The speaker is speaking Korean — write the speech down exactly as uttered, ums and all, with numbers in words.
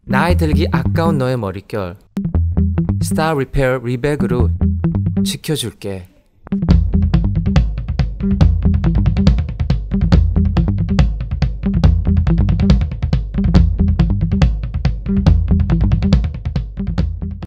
나이 들기 아까운 너의 머릿결 스타 리페어 리백으로 지켜줄게.